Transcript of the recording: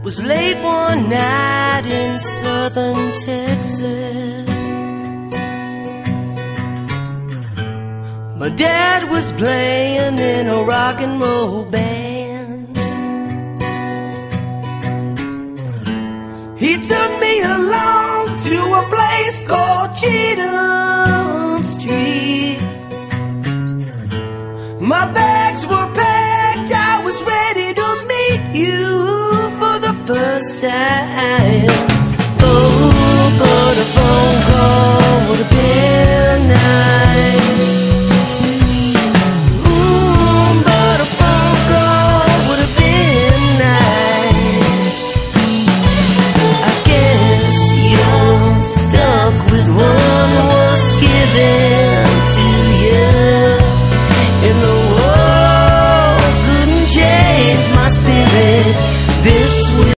was late one night in southern Texas. My dad was playing in a rock and roll band. He took me along to a place called Cheatham Street. My bags were packed, I was ready to meet you for the first time. Oh, but a phone call would have been nice. Ooh, but a phone call would have been nice. I guess you're stuck with one was given to you, and the world couldn't change my spirit.